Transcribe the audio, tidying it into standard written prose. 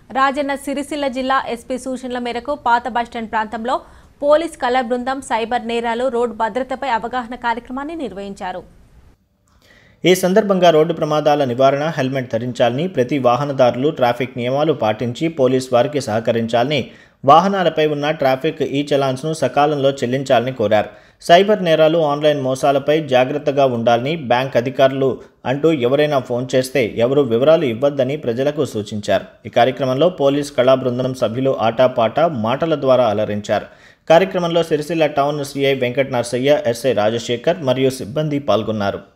రాజన్న సిరిసిల్ల జిల్లా ఎస్పీ సూచనల మేరకు పాత బస్టాండ్ ప్రాంతంలో పోలీస్ కళ బృందం సైబర్ నేరాలు రోడ్ భద్రతపై అవగాహన కార్యక్రమాన్ని నిర్వహించారు. ఈ సందర్భంగా రోడ్డు ప్రమాదాల నివారణ, హెల్మెట్ ధరించాలని, ప్రతి వాహనదారులు ట్రాఫిక్ నియమాలు పాటించి పోలీస్ వారికి సహకరించాలని, వాహనాలపై ఉన్న ట్రాఫిక్ ఈ చలాన్స్ను సకాలంలో చెల్లించాలని కోరారు. సైబర్ నేరాలు, ఆన్లైన్ మోసాలపై జాగ్రత్తగా ఉండాలని, బ్యాంక్ అధికారులు అంటూ ఎవరైనా ఫోన్ చేస్తే ఎవరు వివరాలు ఇవ్వద్దని ప్రజలకు సూచించారు. ఈ కార్యక్రమంలో పోలీస్ కళా బృందం సభ్యులు ఆటాపాట మాటల ద్వారా అలరించారు. కార్యక్రమంలో Sirisilla town CI Venkata Narasayya, SI Rajasekhar మరియు సిబ్బంది పాల్గొన్నారు.